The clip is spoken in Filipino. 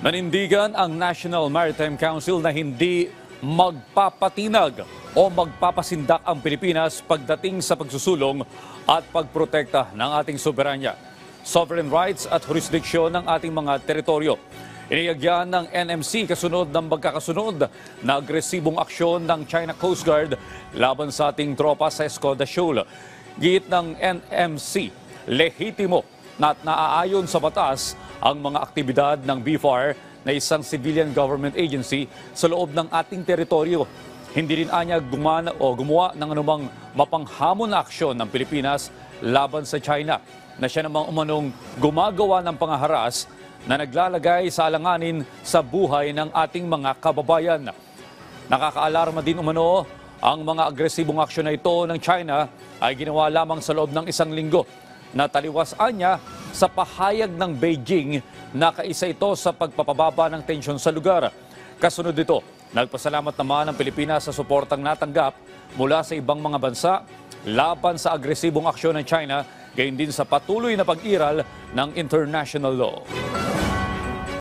Nanindigan ang National Maritime Council na hindi magpapatinag o magpapasindak ang Pilipinas pagdating sa pagsusulong at pagprotekta ng ating soberanya, sovereign rights at jurisdiksyon ng ating mga teritoryo. Iniyagyan ng NMC kasunod ng magkakasunod na agresibong aksyon ng China Coast Guard laban sa ating tropa sa Escoda Shoal. Giit ng NMC, lehitimo at naaayon sa batas ang mga aktibidad ng BFAR na isang civilian government agency sa loob ng ating teritoryo. Hindi rin anya gumawa ng anumang mapanghamon na aksyon ng Pilipinas laban sa China na siya namang umanong gumagawa ng pangaharas na naglalagay sa alanganin sa buhay ng ating mga kababayan. Nakakaalarma din umano ang mga agresibong aksyon na ito ng China ay ginawa lamang sa loob ng isang linggo na taliwasan niya sa pahayag ng Beijing na kaisa ito sa pagpapababa ng tensyon sa lugar. Kasunod dito, nagpasalamat naman ang Pilipinas sa suportang natanggap mula sa ibang mga bansa laban sa agresibong aksyon ng China, gayon din sa patuloy na pag-iral ng international law.